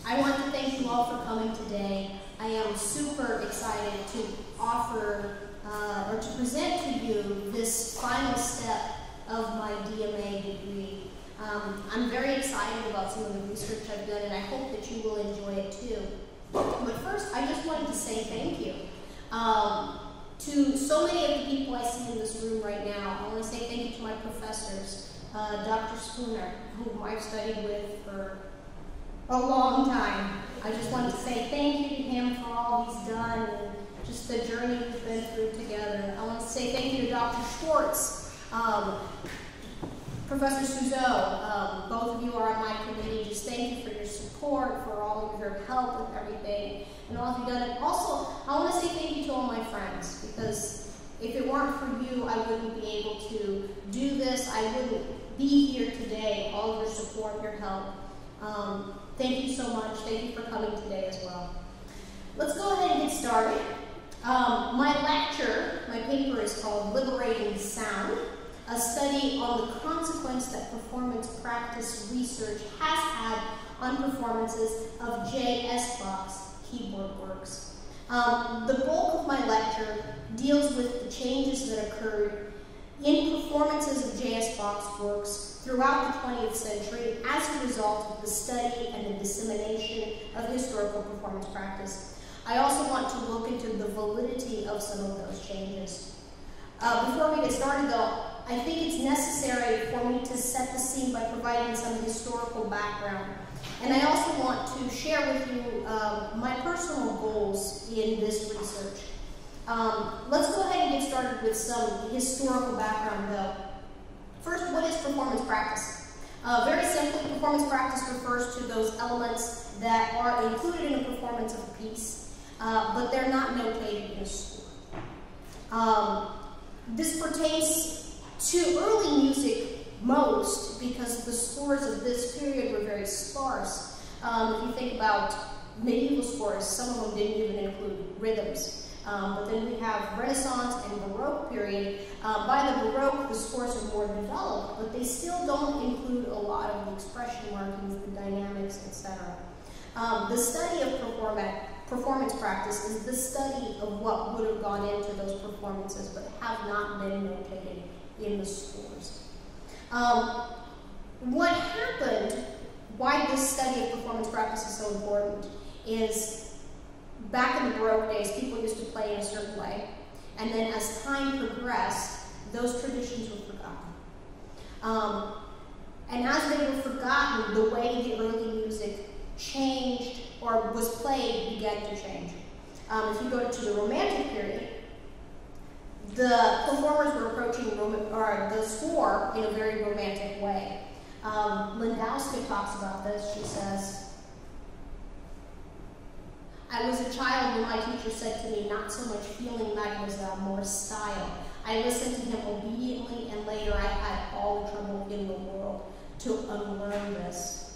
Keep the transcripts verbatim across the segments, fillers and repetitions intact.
I want to thank you all for coming today. I am super excited to offer uh, or to present to you this final step of my D M A degree. Um, I'm very excited about some of the research I've done, and I hope that you will enjoy it too. But first, I just wanted to say thank you. Um, to so many of the people I see in this room right now, I want to say thank you to my professors, uh, Doctor Spooner, whom I've studied with for a long time. I just wanted to say thank you to him for all he's done and just the journey we've been through together. I want to say thank you to Doctor Schwartz, um, Professor Suzeau. Um, both of you are on my committee. Just thank you for your support, for all of your help with everything, and all of you done. And also, I want to say thank you to all my friends, because if it weren't for you, I wouldn't be able to do this. I wouldn't be here today. All of your support, your help. Um, thank you so much. Thank you for coming today as well. Let's go ahead and get started. Um, my lecture, my paper is called Liberating Sound, a study on the consequence that performance practice research has had on performances of J S Bach's keyboard works. Um, the bulk of my lecture deals with the changes that occurred in performances of J S Bach's works throughout the twentieth century as a result of the study and the dissemination of historical performance practice. I also want to look into the validity of some of those changes. Uh, before we get started though, I think it's necessary for me to set the scene by providing some historical background. And I also want to share with you uh, my personal goals in this research. Um, let's go ahead and get started with some historical background though. First, what is performance practice? Uh, very simply, performance practice refers to those elements that are included in a performance of a piece, uh, but they're not notated in a score. Um, this pertains to early music most because the scores of this period were very sparse. Um, if you think about medieval scores, some of them didn't even include rhythms. Um, but then we have Renaissance and Baroque period. Uh, by the Baroque, the scores are more developed, but they still don't include a lot of the expression markings, the dynamics, et cetera. Um, the study of performance, performance practice is the study of what would have gone into those performances, but have not been notated in the scores. Um, what happened, why this study of performance practice is so important, is back in the Baroque days, people used to play in a certain way, and then as time progressed, those traditions were forgotten. Um, and as they were forgotten, the way the early music changed or was played began to change. Um, if you go to the Romantic period, the performers were approaching or the score in a very romantic way. Um, Landowska talks about this. She says, I was a child when my teacher said to me, not so much feeling mademoiselle, more style. I listened to him obediently, and later I had all the trouble in the world to unlearn this.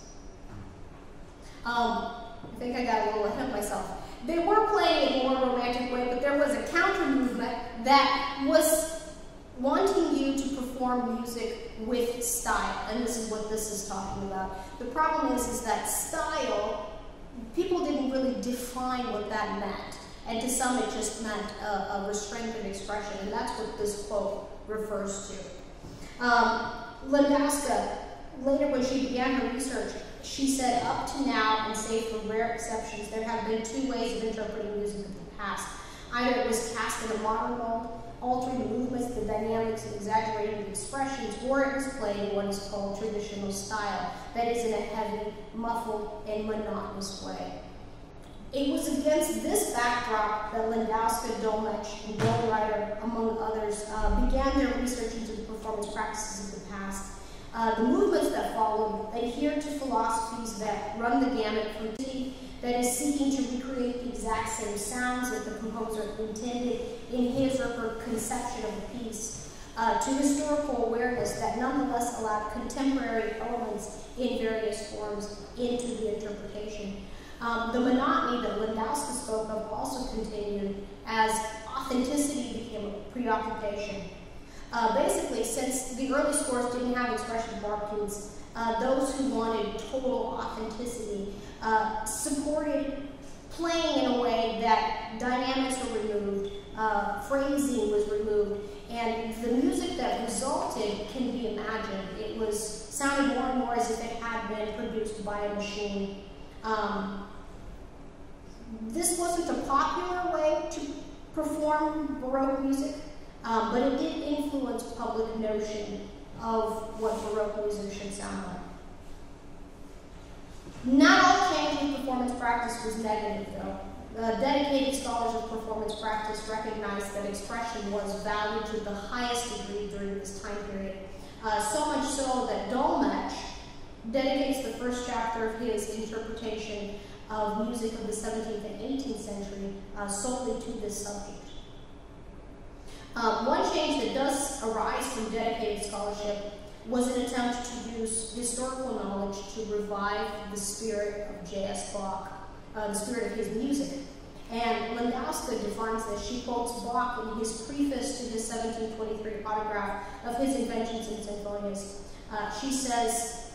Um, I think I got a little ahead of myself. They were playing it in a more romantic way, but there was a counter movement that was wanting you to perform music with style, and this is what this is talking about. The problem is, is that style, people didn't really define what that meant, and to some it just meant a, a restraint of expression, and that's what this quote refers to. Um, Landowska, later when she began her research, she said, up to now, and save for rare exceptions, there have been two ways of interpreting music of the past. Either it was cast in a modern mold, altering the movements, the dynamics, and exaggerating the expressions, or it was played in what is called traditional style, that is in a heavy, muffled, and monotonous way. It was against this backdrop that Landowska, Dolmetsch, and Goldberg, among others, uh, began their research into the performance practices of the past. Uh, the movements that followed adhered to philosophies that run the gamut from city that is seeking to recreate the exact same sounds that the composer intended in his or her conception of the piece, uh, to historical awareness that nonetheless allowed contemporary elements in various forms into the interpretation. Um, the monotony that Landowska spoke of also continued as authenticity became a preoccupation. Uh, basically, since the early scores didn't have expression markings, uh, those who wanted total authenticity, uh, supported playing in a way that dynamics were removed, uh, phrasing was removed, and the music that resulted can be imagined. It was sounded more and more as if it had been produced by a machine. Um, this wasn't a popular way to perform Baroque music, um, but it did influence public notion of what Baroque music should sound like. Not all change in performance practice was negative, though. Uh, dedicated scholars of performance practice recognized that expression was valued to the highest degree during this time period. Uh, so much so that Dolmetsch dedicates the first chapter of his interpretation of music of the seventeenth and eighteenth century uh, solely to this subject. Uh, one change that does arise from dedicated scholarship was an attempt to use historical knowledge to revive the spirit of J S Bach, uh, the spirit of his music. And Landowska defines this. She quotes Bach in his preface to his seventeen twenty-three autograph of his Inventions and Sinfonias. Uh, she says,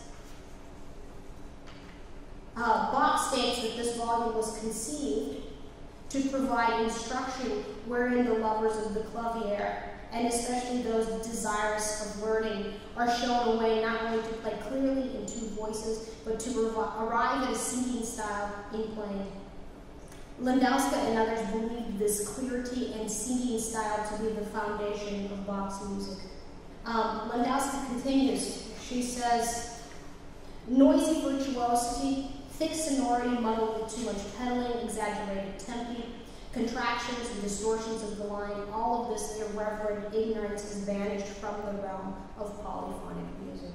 uh, Bach states that this volume was conceived to provide instruction wherein the lovers of the clavier, and especially those desirous of learning, are shown a way not only to play clearly in two voices, but to arrive at a singing style in playing. Landowska and others believed this clarity and singing style to be the foundation of Bach's music. Um, Landowska continues. She says, noisy virtuosity, thick sonority muddled with too much pedaling, exaggerated tempi, contractions and distortions of the line, all of this irreverent ignorance has vanished from the realm of polyphonic music.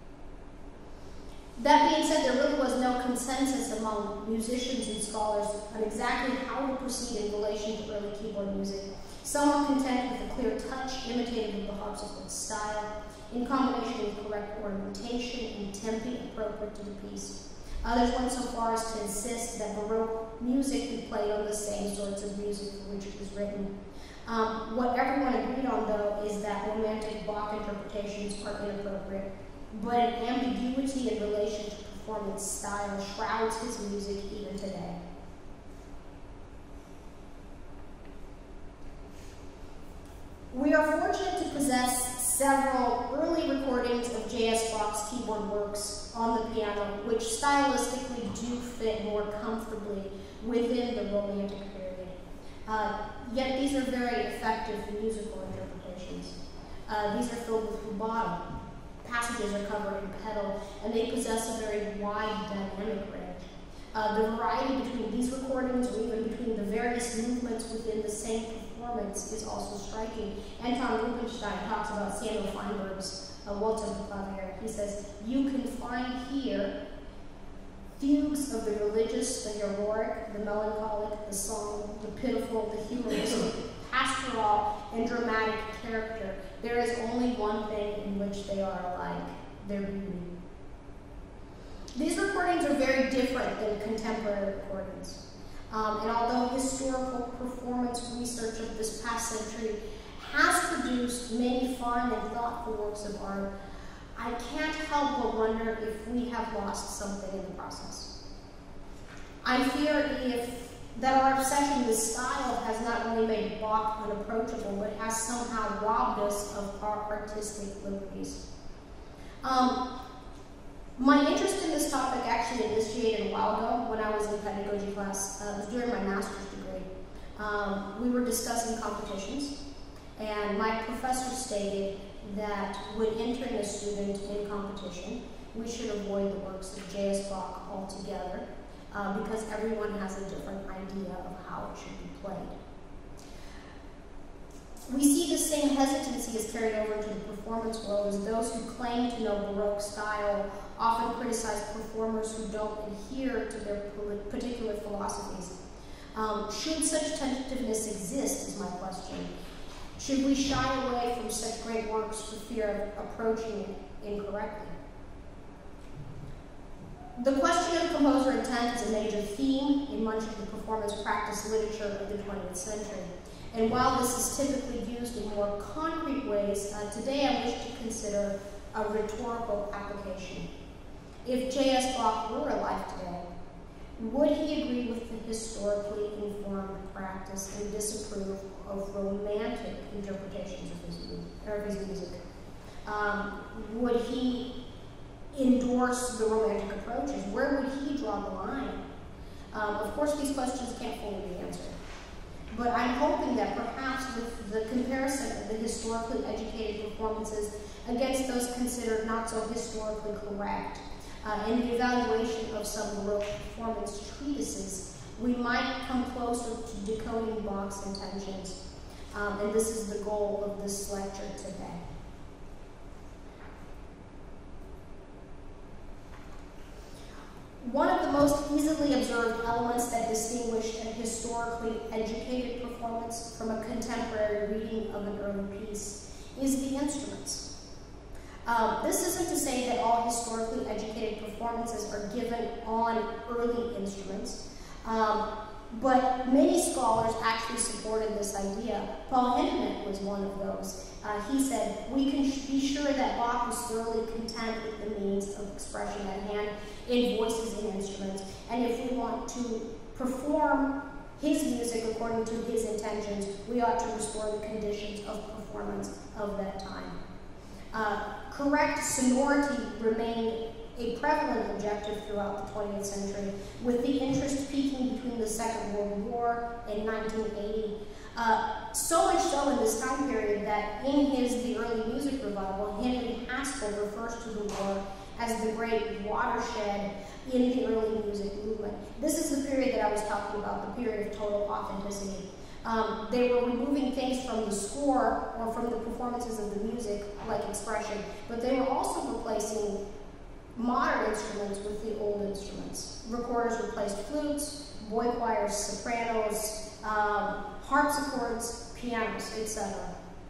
That being said, there really was no consensus among musicians and scholars on exactly how to proceed in relation to early keyboard music. Some were content with a clear touch imitated of the harpsichord style, in combination with correct ornamentation and tempi appropriate to the piece. Others went so far as to insist that Baroque music be played on the same sorts of music for which it was written. Um, what everyone agreed on, though, is that romantic Bach interpretations are inappropriate, but an ambiguity in relation to performance style shrouds his music even today. We are fortunate to possess several early recordings of J S Bach's keyboard works on the piano, which stylistically do fit more comfortably within the Romantic period. Uh, yet these are very effective musical interpretations. Uh, these are filled with rubato. Passages are covered in pedal, and they possess a very wide dynamic range. Uh, the variety between these recordings, or even between the various movements within the same performance, is also striking. Anton Rubinstein talks about Samuel Feinberg's uh, Waltz of the Clavier. He says, you can find here fugues of the religious, the heroic, the melancholic, the song, the pitiful, the humoristic, pastoral, and dramatic character. There is only one thing in which they are alike, their beauty. These recordings are very different than contemporary recordings. Um, and although historical performance research of this past century has produced many fine and thoughtful works of art, I can't help but wonder if we have lost something in the process. I fear if that our obsession with style has not only made Bach unapproachable, but has somehow robbed us of our artistic liberties. Um, my interest in this topic actually initiated a while ago when I was in pedagogy class. Uh, it was during my master's degree. Um, we were discussing competitions, and my professor stated that when entering a student in competition, we should avoid the works of J S Bach altogether, uh, because everyone has a different idea of how it should be played. We see the same hesitancy as carried over to the performance world, as those who claim to know Baroque style often criticize performers who don't adhere to their particular philosophies. Um, should such tentativeness exist, is my question. Should we shy away from such great works for fear of approaching it incorrectly? The question of composer intent is a major theme in much of the performance practice literature of the twentieth century. And while this is typically used in more concrete ways, uh, today I wish to consider a rhetorical application. if J S Bach were alive today, would he agree with the historically informed practice and disapprove of romantic interpretations of his, of his music? Um, would he endorse the romantic approaches? Where would he draw the line? Um, of course, these questions can't fully be answered. But I'm hoping that perhaps with the comparison of the historically educated performances against those considered not so historically correct, uh, and the evaluation of some Baroque performance treatises, we might come closer to decoding Bach's intentions. Um, and this is the goal of this lecture today. One of the most easily observed elements that distinguish a historically educated performance from a contemporary reading of an early piece is the instruments. Um, this isn't to say that all historically educated performances are given on early instruments, um, but many scholars actually supported this idea. Paul Henneman was one of those. Uh, he said, we can be sure that Bach was thoroughly content with the means of expression at hand in voices and instruments, and if we want to perform his music according to his intentions, we ought to restore the conditions of performance of that time. Uh, correct sonority remained a prevalent objective throughout the twentieth century, with the interest peaking between the Second World War and nineteen eighty. Uh, so much so in this time period that in his The Early Music Revival, Henry Haskell refers to the war as the great watershed in the early music movement. This is the period that I was talking about, the period of total authenticity. Um, they were removing things from the score or from the performances of the music, like expression, but they were also replacing modern instruments with the old instruments. Recorders replaced flutes, boy choirs, sopranos, um, harpsichords, pianos, et cetera.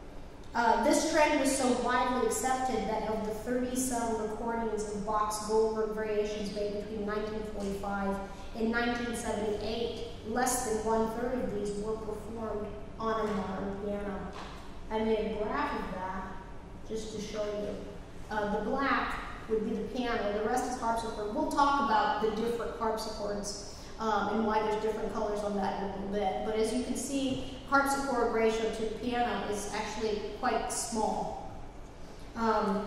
Uh, this trend was so widely accepted that of the thirty-some recordings of Bach's Goldberg variations made between nineteen forty-five and nineteen seventy-eight, less than one-third of these were performed on a modern piano. I made a graph of that just to show you. Uh, the black would be the piano, the rest is harpsichord. We'll talk about the different harpsichords um, and why there's different colors on that in a little bit. But as you can see, harpsichord ratio to the piano is actually quite small. Um,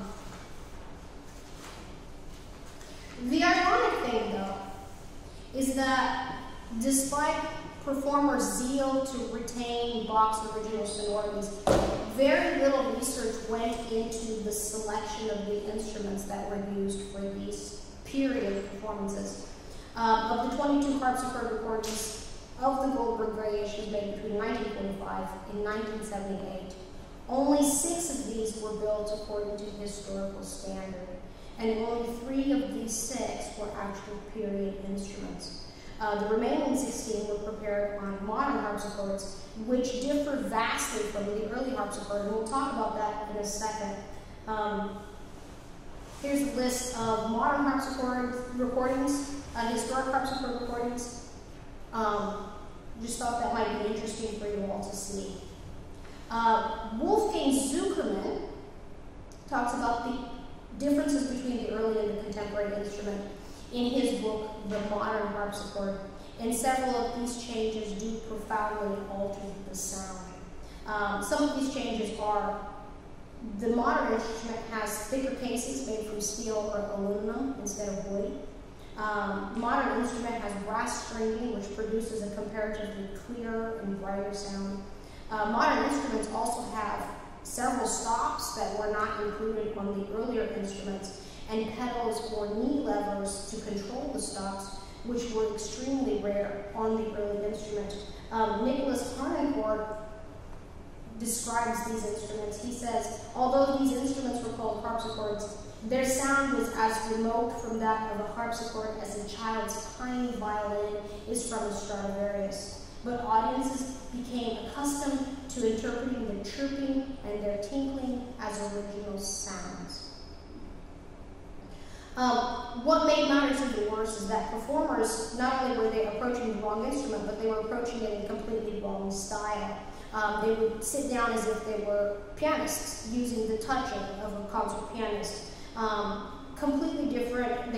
the ironic thing, though, is that despite performers' zeal to retain Bach's original sonorities, very little research went into the selection of the instruments that were used for these period performances. Um, of the twenty-two harpsichord recordings of the Goldberg variations made between nineteen forty-five and nineteen seventy-eight, only six of these were built according to historical standard, and only three of these six were actual period instruments. Uh, the remaining sixteen were prepared on modern harpsichords, which differ vastly from the early harpsichord, and we'll talk about that in a second. Um, here's a list of modern harpsichord recordings, uh, historic harpsichord recordings. Um, just thought that might be interesting for you all to see. Uh, Wolfgang Zuckerman talks about the differences between the early and the contemporary instrument in his book, The Modern Harpsichord, and several of these changes do profoundly alter the sound. Um, some of these changes are the modern instrument has thicker cases made from steel or aluminum instead of wood. Um, modern instrument has brass stringing, which produces a comparatively clearer and brighter sound. Uh, modern instruments also have several stops that were not included on the earlier instruments, and pedals or knee levers to control the stops, which were extremely rare on the early instrument. Um, Nicholas Harnoncourt describes these instruments. He says, although these instruments were called harpsichords, their sound was as remote from that of a harpsichord as a child's tiny violin is from a Stradivarius. But audiences became accustomed to interpreting their chirping and their tinkling as original sounds. Um, what made matters even worse is that performers, not only were they approaching the wrong instrument, but they were approaching it in a completely wrong style. Um, they would sit down as if they were pianists, using the touching of a concert pianist. Um, completely different. They would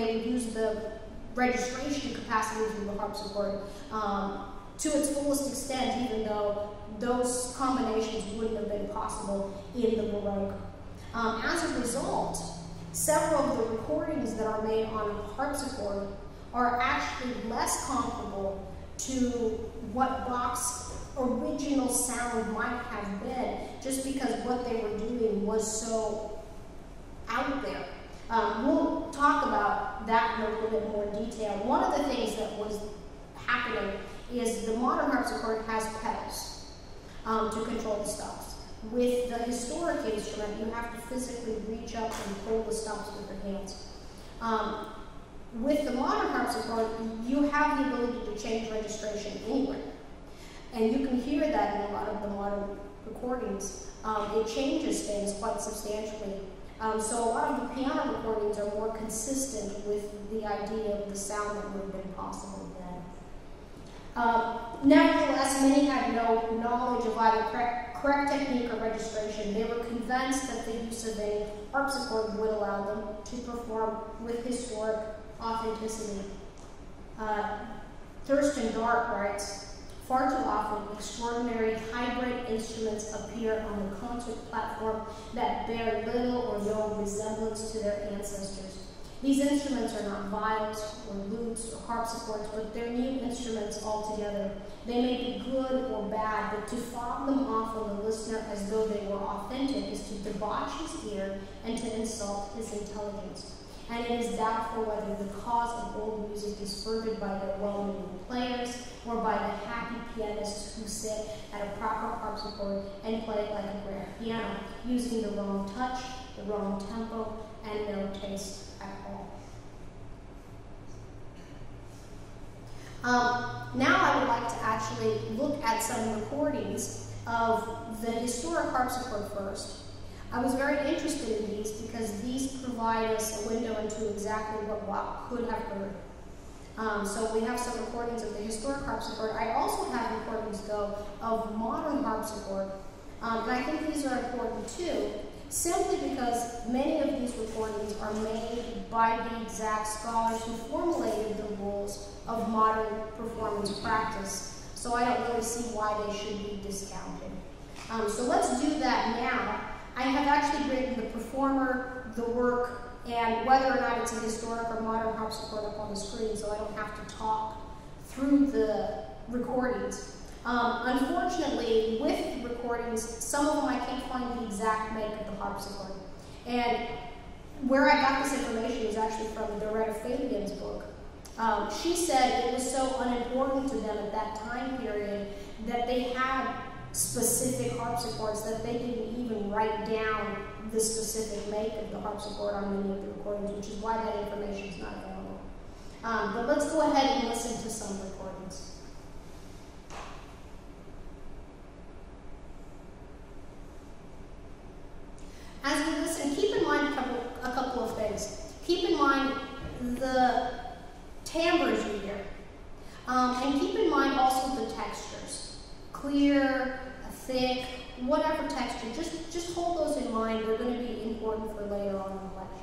the registration capacity of the harpsichord um, to its fullest extent, even though those combinations wouldn't have been possible in the Baroque. Um, as a result, several of the recordings that are made on a harpsichord are actually less comparable to what Bach's original sound might have been, just because what they were doing was so out there. Um, we'll talk about that in a little bit more detail. One of the things that was happening is the modern harpsichord has pedals um, to control the stops. With the historic instrument, you have to physically reach up and pull the stops with your hands. Um, with the modern harpsichord, you have the ability to change registration anywhere. And you can hear that in a lot of the modern recordings. Um, it changes things quite substantially. Um, so a lot of the piano recordings are more consistent with the idea of the sound that would have been possible then. Um, nevertheless, many had no knowledge of either correct, correct technique or registration. They were convinced that the use of a harpsichord would allow them to perform with historic authenticity. Uh, Thurston Dart writes, "Far too often, extraordinary hybrid instruments appear on the concert platform that bear little or no resemblance to their ancestors. These instruments are not viols or lutes or harpsichords, but they're new instruments altogether. They may be good or bad, but to fob them off on the listener as though they were authentic is to debauch his ear and to insult his intelligence. And it is doubtful whether the cause of old music is furthered by their well-meaning players or by the happy pianists who sit at a proper harpsichord and play like a grand piano, using the wrong touch, the wrong tempo, and no taste at all." Um, now I would like to actually look at some recordings of the historic harpsichord first. I was very interested in these because these provide us a window into exactly what Bach could have heard. Um, so we have some recordings of the historic harpsichord. I also have recordings, though, of modern harpsichord, um, and I think these are important too, simply because many of these recordings are made by the exact scholars who formulated the rules of modern performance practice. So I don't really see why they should be discounted. Um, so let's do that now. I have actually written the performer, the work, and whether or not it's a historic or modern harpsichord up on the screen, so I don't have to talk through the recordings. Um, unfortunately, with recordings, some of them I can't find the exact make of the harpsichord. And where I got this information was actually from Doretta Fabian's book. Um, she said it was so unimportant to them at that time period that they had specific harpsichords that they didn't even write down the specific make of the harpsichord on many of the recordings, which is why that information is not available. Um, but let's go ahead and listen to some recordings. As we listen, keep in mind a couple, a couple of things. Keep in mind the timbres you hear. Um, and keep in mind also the textures. Clear, thick, whatever texture. Just, just hold those in mind. They're going to be important for later on in the lecture.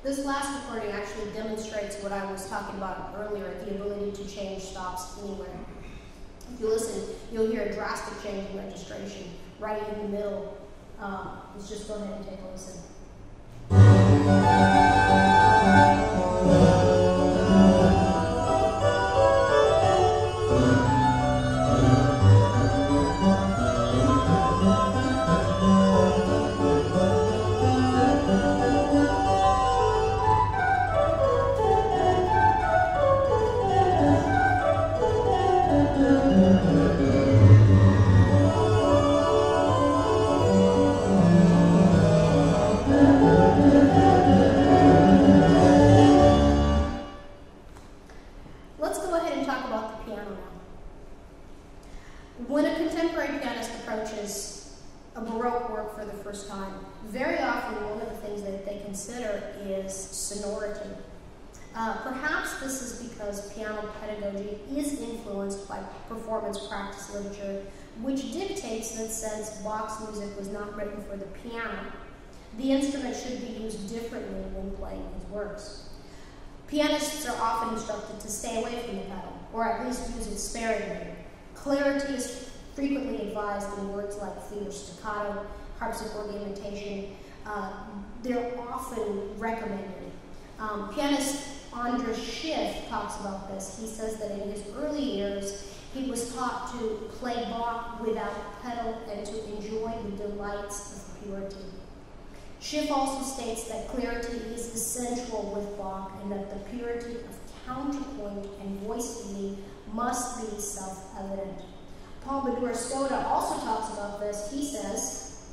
This last recording actually demonstrates what I was talking about earlier, the ability to change stops anywhere. If you listen, you'll hear a drastic change in registration right in the middle. Um, let's just go ahead and take a listen. When a contemporary pianist approaches a Baroque work for the first time, very often one of the things that they consider is sonority. Uh, perhaps this is because piano pedagogy is influenced by performance practice literature, which dictates that since Bach's music was not written for the piano, the instrument should be used differently when playing his works. Pianists are often instructed to stay away from the pedal, or at least use it sparingly. Clarity is frequently advised in words like finger staccato, harpsichord imitation. Uh, they're often recommended. Um, pianist Andras Schiff talks about this. He says that in his early years, he was taught to play Bach without pedal and to enjoy the delights of purity. Schiff also states that clarity is essential with Bach and that the purity of counterpoint and voice feeling must be self-evident. Paul Badura-Skoda also talks about this. He says,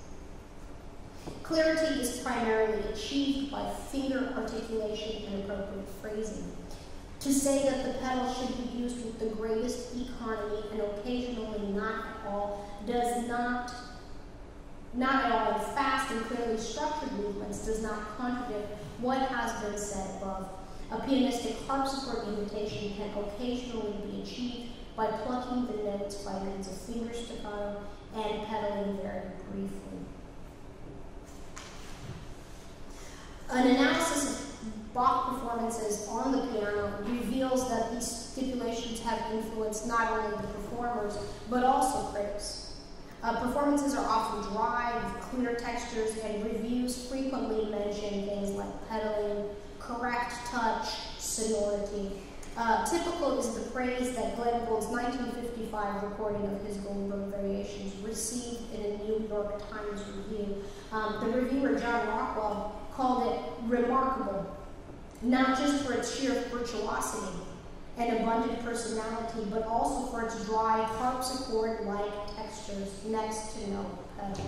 clarity is primarily achieved by finger articulation and appropriate phrasing. To say that the pedal should be used with the greatest economy and occasionally not at all does not, not at all in fast and clearly structured movements does not contradict what has been said above. A pianistic harpsichord imitation can occasionally be achieved by plucking the notes by means of finger staccato and pedaling very briefly. An analysis of Bach performances on the piano reveals that these stipulations have influenced not only the performers, but also critics. Uh, performances are often dry, with clear textures, and reviews frequently mention things like pedaling, correct touch, sonority. Uh, typical is the praise that Glenn Gould's nineteen fifty-five recording of his Goldberg variations received in a New York Times review. Um, the reviewer, John Rockwell, called it remarkable, not just for its sheer virtuosity and abundant personality, but also for its dry harpsichord-like textures next to no pedal.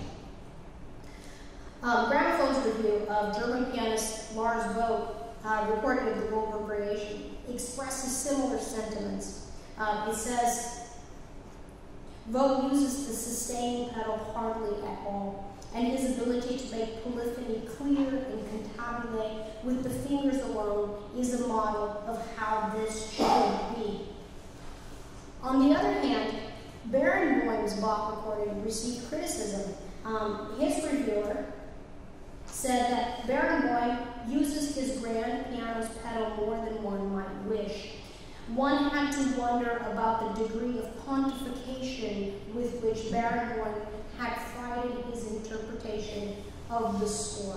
Um, Gramophone's review of German pianist Lars Vogt, uh, recording of the Goldberg variation, expresses similar sentiments. Uh, it says, Vogt uses the sustain pedal hardly at all, and his ability to make polyphony clear and cantabile with the fingers alone is a model of how this should be. On the other hand, Barenboim's Bach recording received criticism. Um, his reviewer said that Barenboim uses his grand piano's pedal more than one might wish. One had to wonder about the degree of pontification with which Barenboim had frightened his interpretation of the score.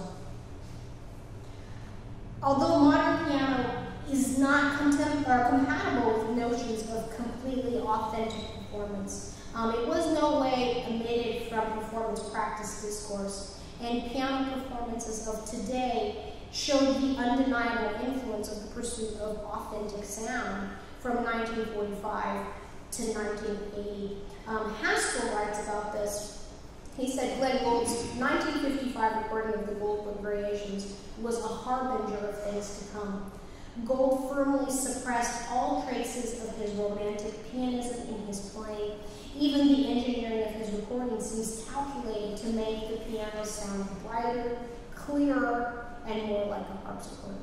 Although modern piano is not contem or compatible with notions of completely authentic performance, um, it was no way omitted from performance practice discourse, and piano performances of today showed the undeniable influence of the pursuit of authentic sound from nineteen forty-five to nineteen eighty. Um, Haskell writes about this. He said Glenn Gould's nineteen fifty-five recording of the Goldberg variations was a harbinger of things to come. Gould firmly suppressed all traces of his romantic pianism in his playing. Even the engineering of his recording seems calculated to make the piano sound brighter, clearer, and more like a harpsichord.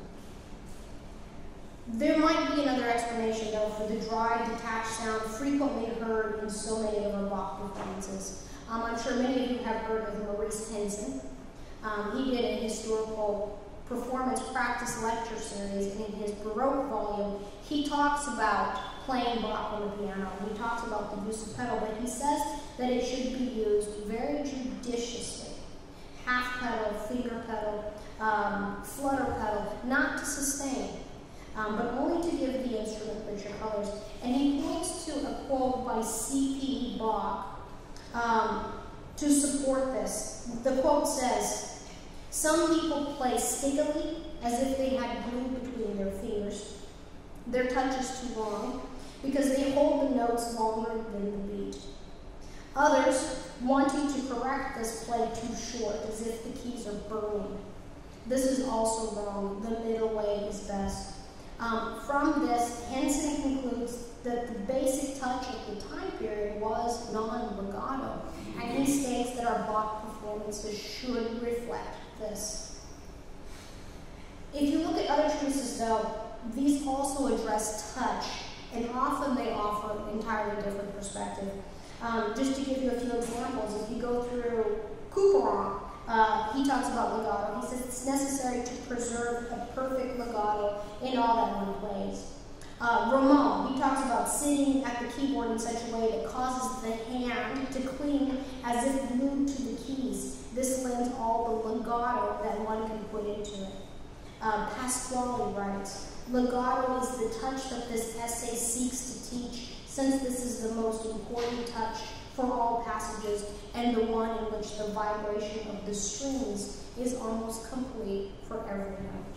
There might be another explanation, though, for the dry, detached sound frequently heard in so many of our Bach performances. Um, I'm sure many of you have heard of Maurice Henson. Um, he did a historical Performance Practice Lecture Series, and in his Baroque volume, he talks about playing Bach on the piano, and he talks about the use of pedal, but he says that it should be used very judiciously. Half pedal, finger pedal, um, flutter pedal, not to sustain, um, but only to give the instrument richer colors. And he points to a quote by C P E Bach um, to support this. The quote says, "Some people play stickily as if they had glue between their fingers. Their touch is too long because they hold the notes longer than the beat. Others, wanting to correct this, play too short, as if the keys are burning. This is also wrong. The middle way is best." Um, from this, Henson concludes that the basic touch of the time period was non-legato, and he states that our Bach performances should reflect this. If you look at other treatises, though, these also address touch, and often they offer an entirely different perspective. Um, just to give you a few examples, if you go through Couperin, uh, he talks about legato. He says it's necessary to preserve a perfect legato in all that one plays. Uh, Rameau, he talks about sitting at the keyboard in such a way that causes the hand to cling as if glued to the keys. This lends all the legato that one can put into it. Uh, Pasquale writes, "Legato is the touch that this essay seeks to teach, since this is the most important touch for all passages and the one in which the vibration of the strings is almost complete for every note."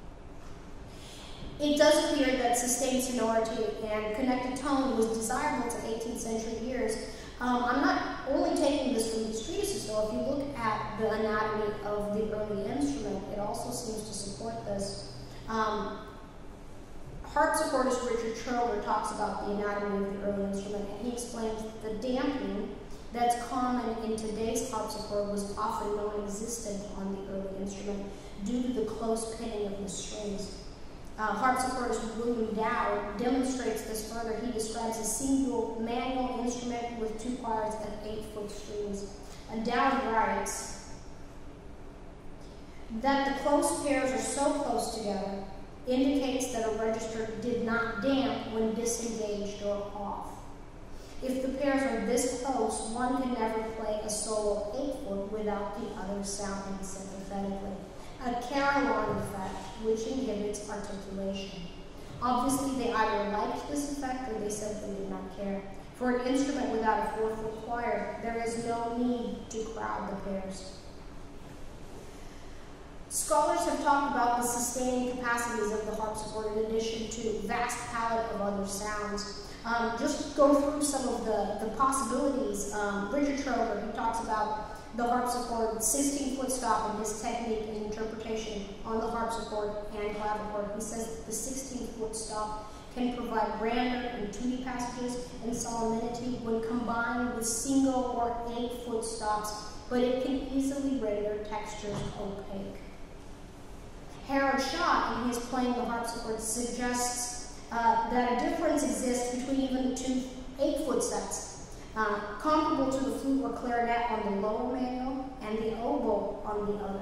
It does appear that sustained sonority and connected tone was desirable to eighteenth century ears. Um, I'm not only taking this from these treatises, though. If you look at the anatomy of the early instrument, it also seems to support this. Um, Harpsichordist Richard Schroeder talks about the anatomy of the early instrument, and he explains that the damping that's common in today's harpsichord was often non-existent on the early instrument due to the close pitting of the strings. Uh, harpsichordist William Dowd demonstrates this further. He describes a single manual instrument with two choirs of eight-foot strings. And Dowd writes that the close pairs are so close together indicates that a register did not damp when disengaged or off. If the pairs are this close, one can never play a solo eight-foot without the other sounding sympathetically. A Caroline effect, which inhibits articulation. Obviously, they either liked this effect or they simply did not care. For an instrument without a four-foot choir, there is no need to crowd the pairs. Scholars have talked about the sustaining capacities of the harpsichord in addition to vast palette of other sounds. Um, just go through some of the, the possibilities. Um, Richard Schroeder, he talks about the harpsichord sixteen-foot stop and his technique and interpretation on the harpsichord and clavichord. He says that the sixteen-foot stop can provide grandeur in tutti passages and solemnity when combined with single or eight-foot stops, but it can easily render textures opaque. Harold Schott, in his Playing the Harpsichord, suggests uh, that a difference exists between even the two eight-foot sets, uh, comparable to the flute or clarinet on the lower manual and the oboe on the other.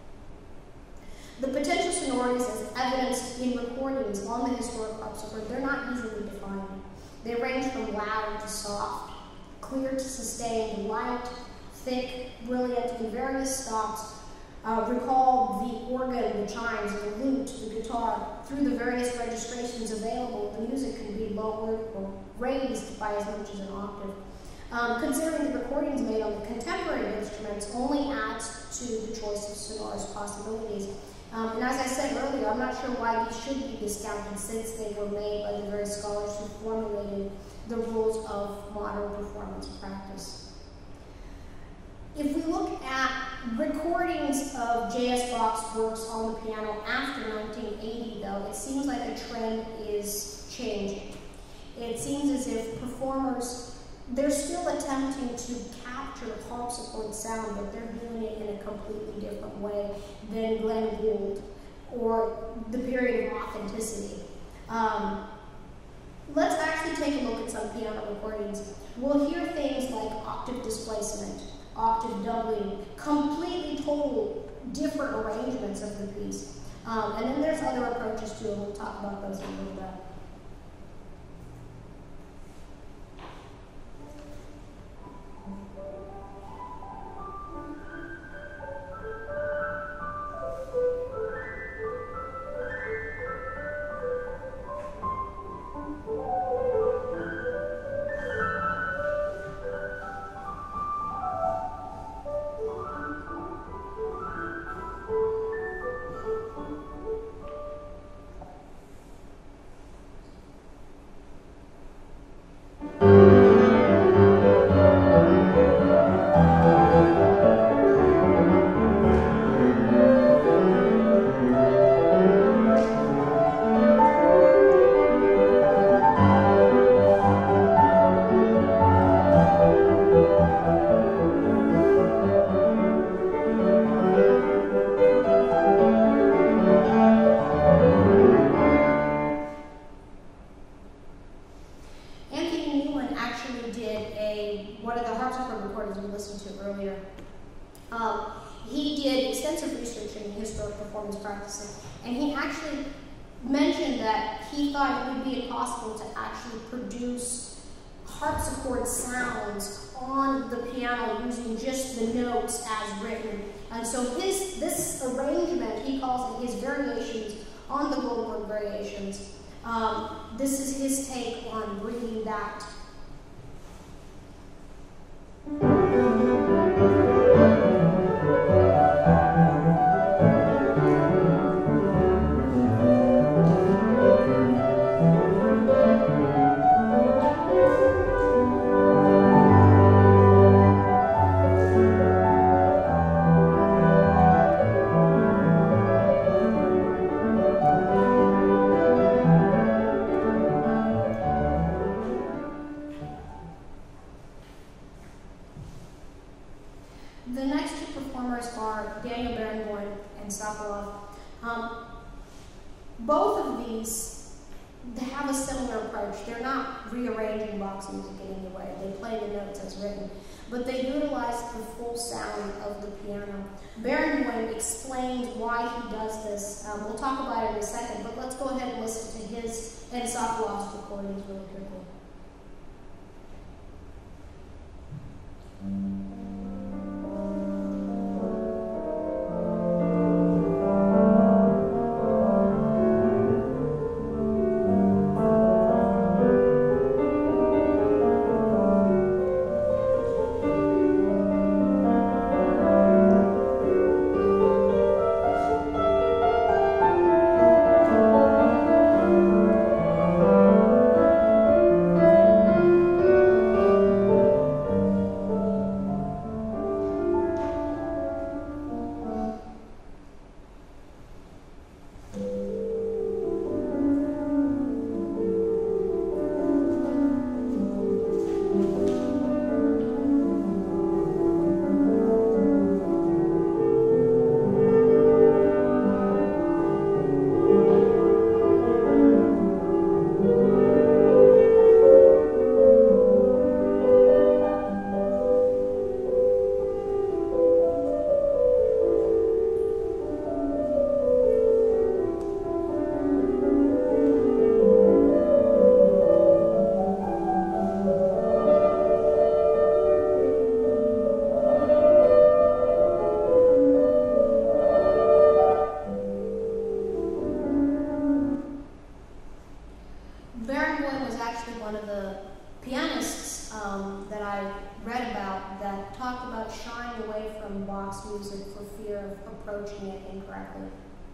The potential sonorities, as evidenced in recordings on the historic harpsichord, they're not easily defined. They range from loud to soft, clear to sustained, light, thick, brilliant, in various stops. Uh, recall the organ, the chimes, the lute, the guitar. Through the various registrations available, the music can be lowered or raised by as much as an octave. Um, considering the recordings made on the contemporary instruments only adds to the choice of sonorous possibilities. Um, and as I said earlier, I'm not sure why these should be discounted since they were made by the very scholars who formulated the rules of modern performance practice. If we look at recordings of J S Bach's works on the piano after nineteen eighty, though, it seems like a trend is changing. It seems as if performers, they're still attempting to capture harpsichord sound, but they're doing it in a completely different way than Glenn Gould or the period of authenticity. Um, let's actually take a look at some piano recordings. We'll hear things like octave displacement, octave doubling, completely total different arrangements of the piece. Um, and then there's other approaches too, and we'll talk about those in a little bit. And he actually mentioned that he thought it would be impossible to actually produce harpsichord sounds on the piano using just the notes as written. And so his this arrangement, he calls it his variations on the Goldberg variations. Um, this is his take on bringing that. Um, both of these they have a similar approach. They're not rearranging Bach's music in any way. They play the notes as written, but they utilize the full sound of the piano. Barenboim explains why he does this. Um, we'll talk about it in a second, but let's go ahead and listen to his and Sokolov's recordings really quickly. Approaching it incorrectly.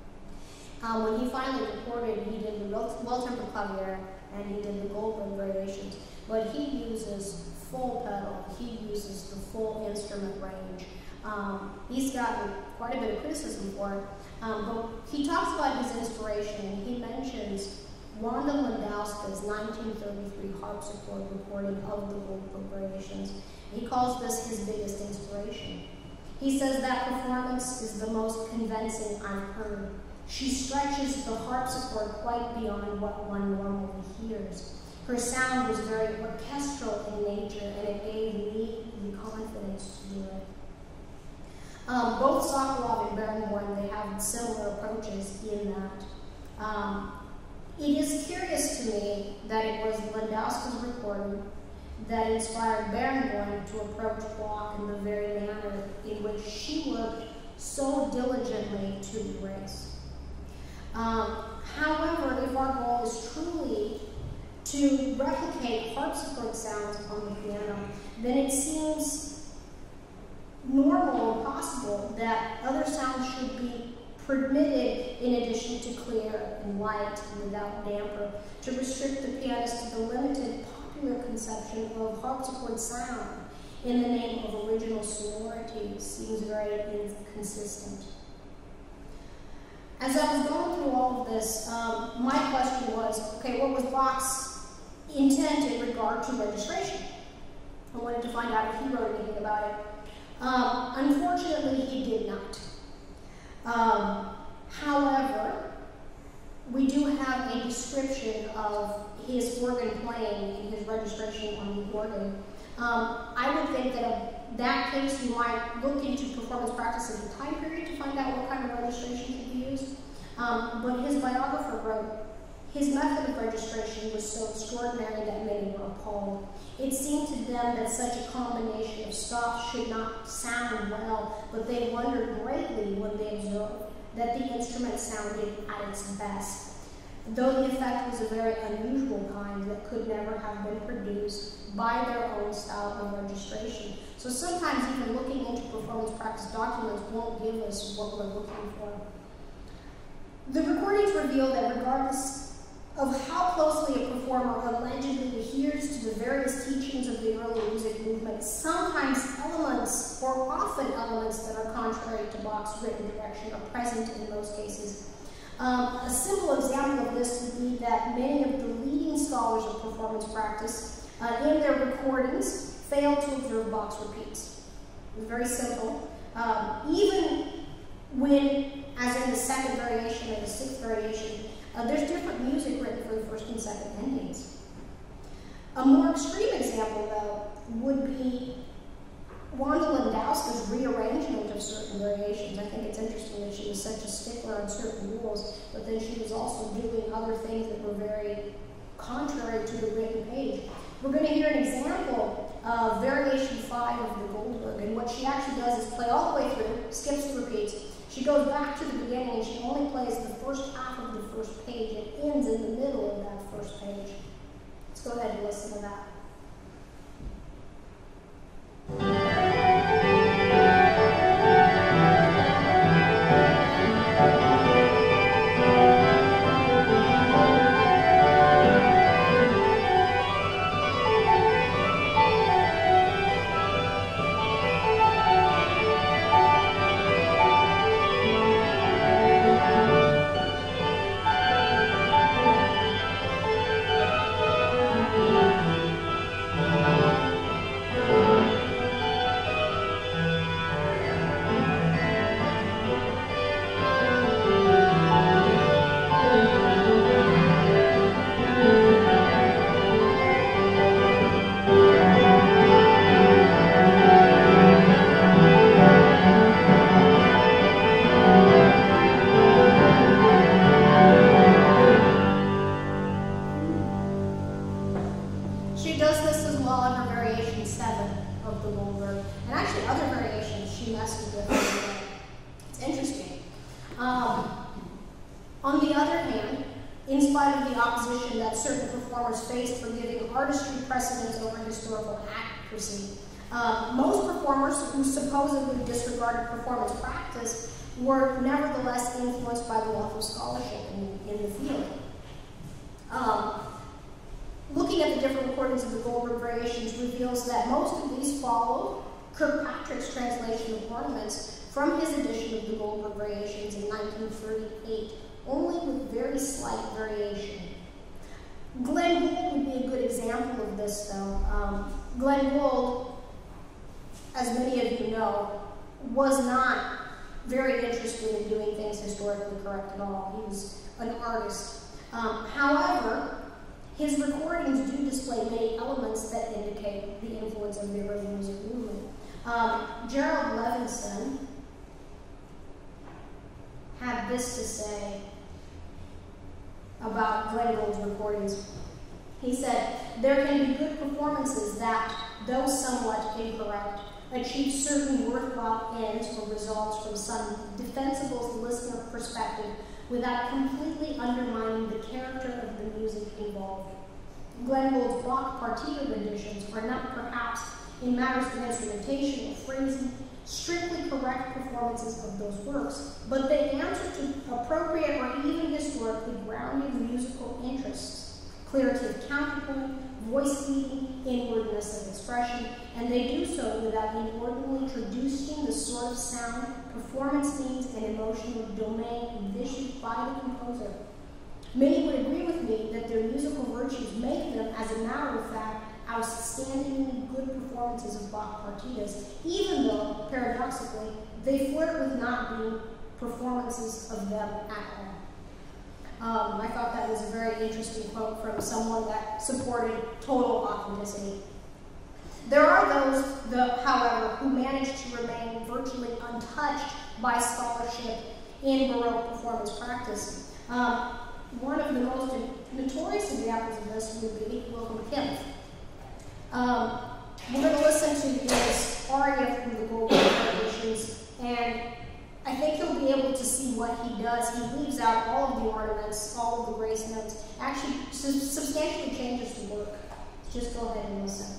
Um, when he finally recorded, he did the well-tempered clavier and he did the Goldberg variations, but he uses full pedal. He uses the full instrument range. Um, he's gotten quite a bit of criticism for it, um, but he talks about his inspiration and he mentions Wanda Landowska's nineteen thirty-three harpsichord recording of the Goldberg variations. He calls this his biggest inspiration. He says that performance is the most convincing I've heard. She stretches the harpsichord quite beyond what one normally hears. Her sound was very orchestral in nature, and it gave me the confidence to do it. Um, both Sokolov and Barenboim influences in that. Um, it is curious to me that it was Landowska's recording that inspired Barenboim to approach Bach in the very manner in which she worked so diligently to erase. Um, however, if our goal is truly to replicate harpsichord sounds on the piano, then it seems normal and possible that other sounds should be permitted in addition to clear and light and without damper, to restrict the pianist to the limited popular conception of harpsichord sound in the name of original sonority seems very inconsistent. As I was going through all of this, um, my question was, okay, what was Bach's intent in regard to registration? I wanted to find out if he wrote anything about it. Um, unfortunately, he did not. Um, however, we do have a description of his organ playing in his registration on the organ. Um, I would think that in that case you might look into performance practice of the time period to find out what kind of registration could be used. Um, but his biographer wrote, his method of registration was so extraordinary that many were appalled. It seemed to them that such a combination of stops should not sound well, but they wondered greatly when they observed that the instrument sounded at its best, though the effect was a very unusual kind that could never have been produced by their own style of registration. So sometimes even looking into performance practice documents won't give us what we're looking for. The recordings reveal that regardless of how closely a performer allegedly adheres to the various teachings of the early music movement, sometimes elements, or often elements that are contrary to Bach's written direction are present in most cases. Um, a simple example of this would be that many of the leading scholars of performance practice uh, in their recordings fail to observe Bach's repeats. It's very simple. Um, even when, as in the second variation or the sixth variation, Uh, there's different music written for the first and second endings. A more extreme example, though, would be Wanda Landowska's rearrangement of certain variations. I think it's interesting that she was such a stickler on certain rules, but then she was also doing other things that were very contrary to the written page. We're going to hear an example of variation five of the Goldberg, and what she actually does is play all the way through, skips the repeats. She goes back to the beginning and she only plays the first half of the first page. It ends in the middle of that first page. Let's go ahead and listen to that. Performance practice were nevertheless influenced by the wealth of scholarship in, in the field. Um, looking at the different recordings of the Goldberg variations reveals that most of these follow Kirkpatrick's translation of ornaments from his edition of the Goldberg variations in nineteen thirty-eight, only with very slight variation. Glenn Gould would be a good example of this, though. Um, Glenn Gould, as many of you know, was not very interested in doing things historically correct at all. He was an artist. Um, however, his recordings do display many elements that indicate the influence of the early music movement. Um, Gerald Levinson had this to say about Glenn Gould's recordings. He said, there can be good performances that, though somewhat incorrect, achieve certain worthwhile ends or results from some defensible listener perspective without completely undermining the character of the music involved. Glenn Gould's Bach partita renditions are not perhaps, in matters of instrumentation or phrasing, strictly correct performances of those works, but they answer to appropriate or even historically grounded musical interests, clarity of counterpoint, voice leading, inwardness of expression, and they do so without inordinately traducing the sort of sound, performance means, and emotional domain envisioned by the composer. Many would agree with me that their musical virtues make them, as a matter of fact, outstandingly good performances of Bach partitas, even though, paradoxically, they flirt with not being performances of them at all. Um, I thought that was a very interesting quote from someone that supported total authenticity. There are those, the, however, who manage to remain virtually untouched by scholarship in Baroque performance practice. Um, one of the most notorious examples of this would be Wilhelm Kempff. Um, we're going to listen to his aria from the Goldberg renditions, and I think you'll be able to see what he does. He leaves out all of the ornaments, all of the grace notes, actually substantially changes the work. Just go ahead and listen.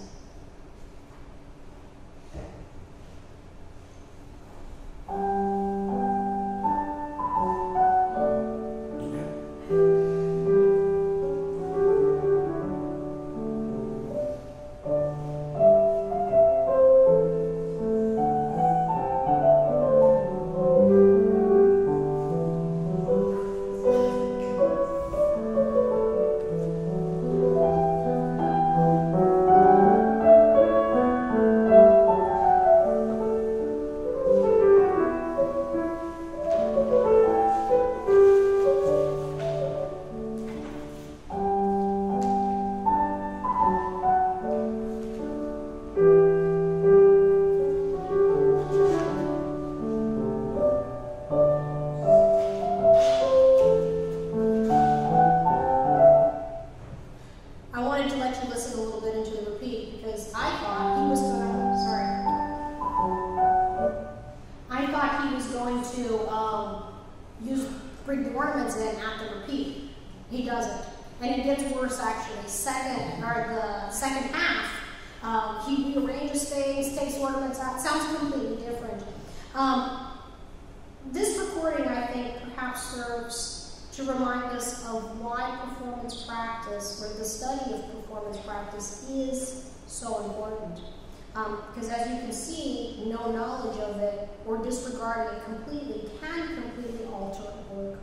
Because as you can see, no knowledge of it or disregarding it completely can completely alter work.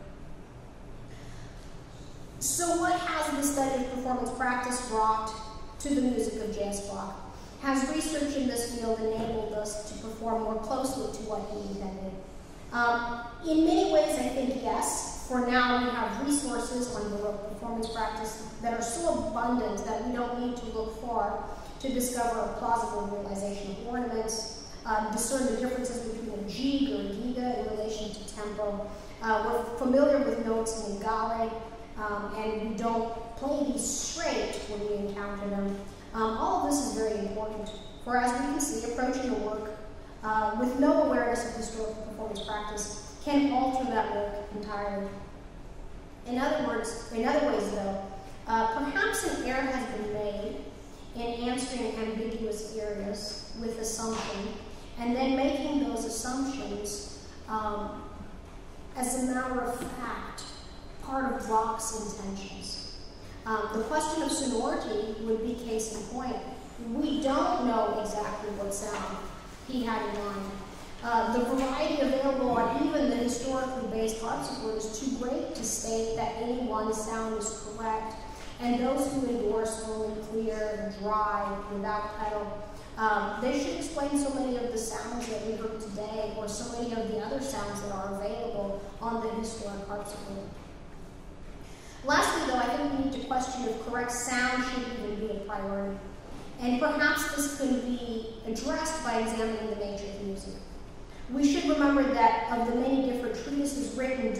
So what has the study of performance practice brought to the music of jazz Bach? Has research in this field enabled us to perform more closely to what he intended? Um, in many ways, I think yes. For now, we have resources on Baroque performance practice that are so abundant that we don't need to look far to discover a plausible realization of ornaments, uh, discern the differences between a jig or a giga in relation to tempo. Uh, we're familiar with notes in gale, um, and we don't play these straight when we encounter them. Um, all of this is very important, for as we can see, approaching a work uh, with no awareness of historical performance practice can alter that work entirely. In other words, in other ways though, uh, perhaps an error has been made in answering ambiguous areas with assumption, and then making those assumptions, um, as a matter of fact, part of Bach's intentions. Um, the question of sonority would be case in point. We don't know exactly what sound he had in mind. Uh, the variety available on even the historically based harpsichord is too great to state that any one sound is correct. And those who endorse only clear, dry, without pedal, um, they should explain so many of the sounds that we heard today, or so many of the other sounds that are available on the historic harpsichord. Lastly, though, I think we need to question if correct sound should even be a priority. And perhaps this could be addressed by examining the nature of music. We should remember that of the many different treatises written during the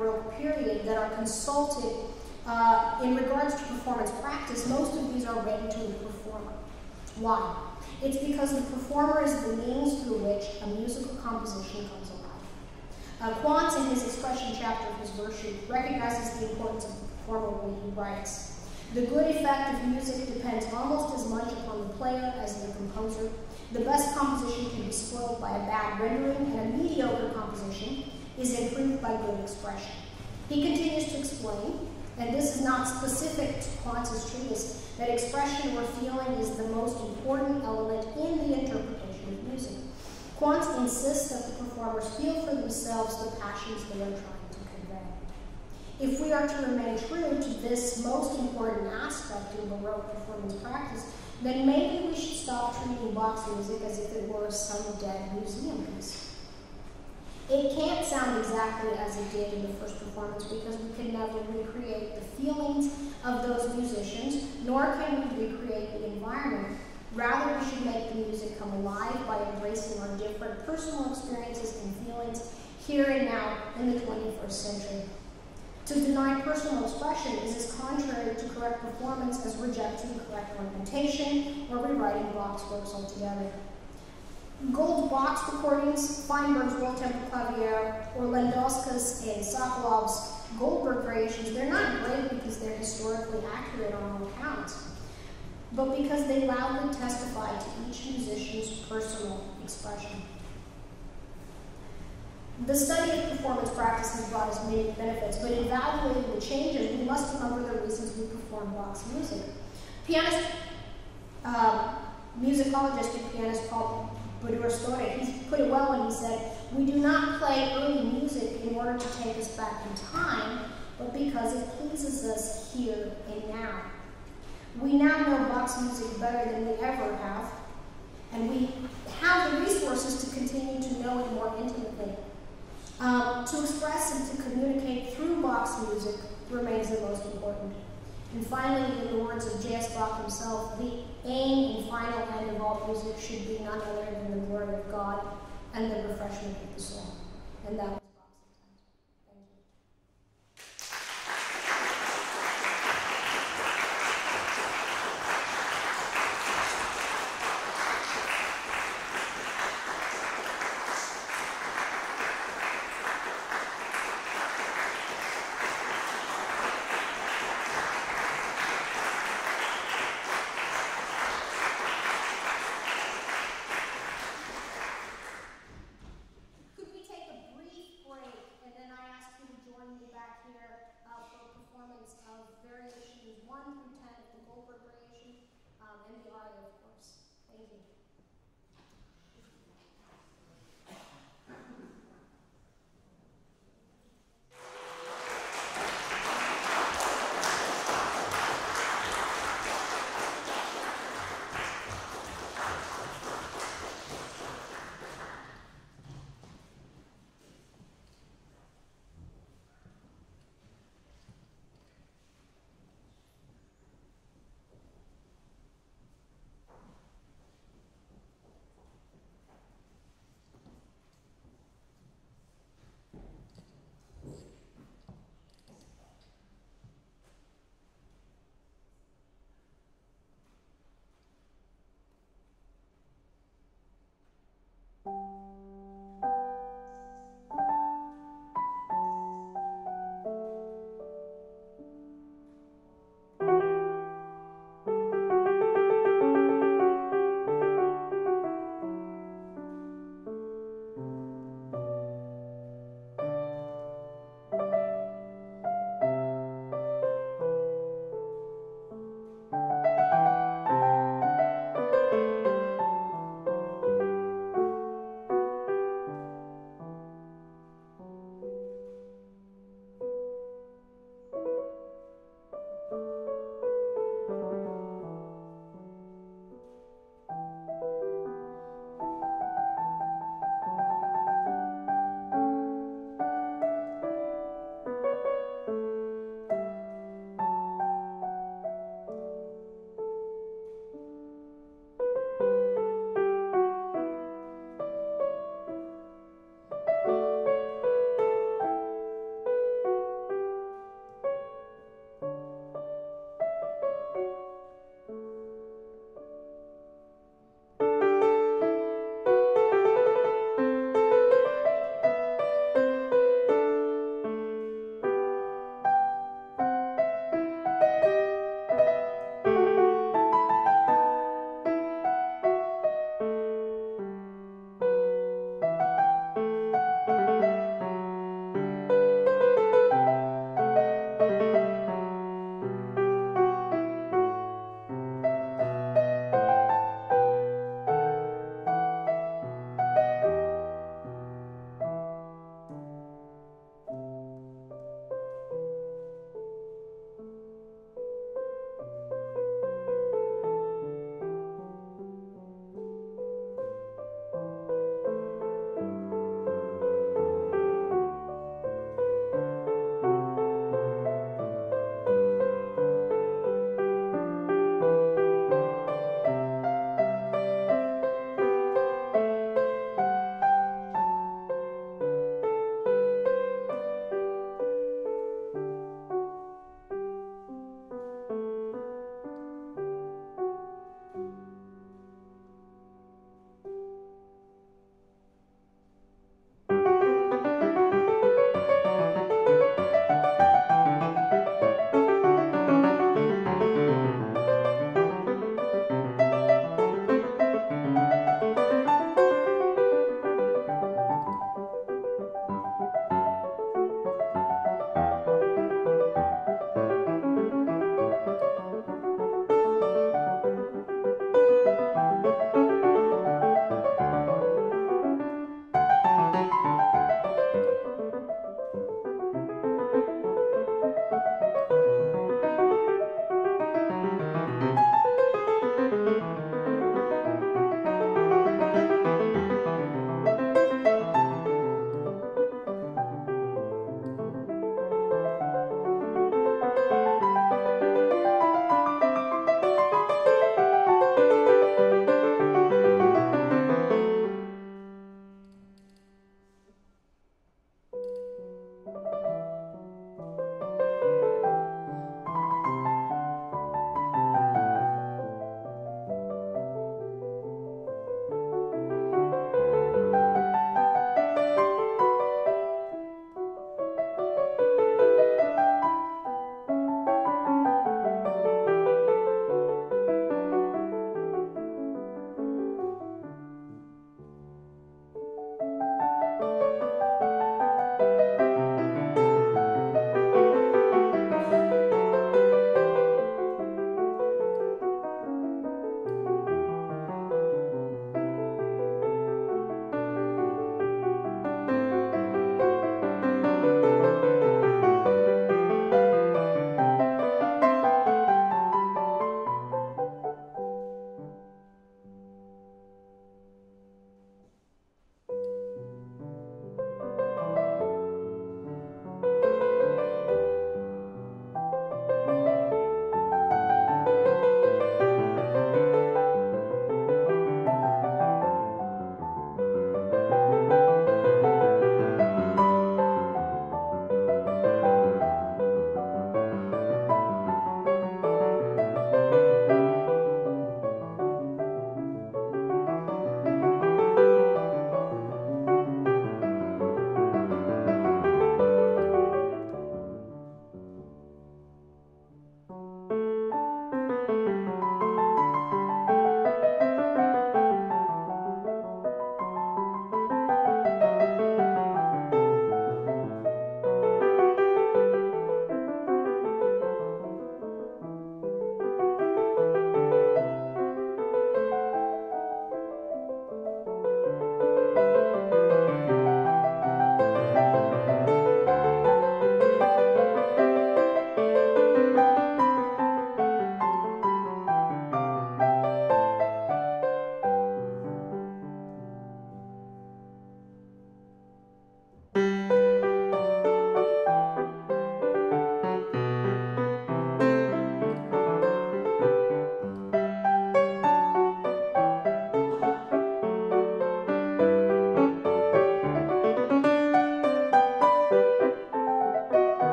Baroque period that are consulted uh, in regards to performance practice, most of these are written to the performer. Why? It's because the performer is the means through which a musical composition comes alive. Uh, Quantz, in his expression chapter of his verse sheet, recognizes the importance of the performer when he writes, "The good effect of music depends almost as much upon the player as the composer. The best composition can be spoiled by a bad rendering, and a mediocre composition is improved by good expression." He continues to explain, and this is not specific to Quantz's treatise, that expression or feeling is the most important element in the interpretation of music. Quantz insists that the performers feel for themselves the passions they are trying to convey. If we are to remain true to this most important aspect in Baroque performance practice, then maybe we should stop treating Bach's music as if it were some dead museum piece. It can't sound exactly as it did in the first performance because we can never recreate the feelings of those musicians, nor can we recreate the environment. Rather, we should make the music come alive by embracing our different personal experiences and feelings here and now in the twenty-first century. To deny personal expression is as contrary to correct performance as rejecting correct ornamentation or rewriting Bach's works altogether. Goldbach's recordings, Feinberg's World Temple Clavier, or Landowska's and Sokolov's Goldberg variations, they're not great because they're historically accurate on all accounts, but because they loudly testify to each musician's personal expression. The study of performance practice has brought us many benefits, but in evaluating the changes, we must remember the reasons we perform Bach's music. Pianist, uh, musicologist and pianist Paul Story, he put it well when he said, "We do not play early music in order to take us back in time, but because it pleases us here and now." We now know Bach's music better than we ever have, and we have the resources to continue to know it more intimately. Um, to express and to communicate through Bach's music remains the most important. And finally, in the words of J S Bach himself, the aim and final end of all music should be none other than the glory of God and the refreshment of the soul. And that was Bach's intent. Thank you. Variations one through ten of the Goldberg variation, um, and the aria, of course. Thank you.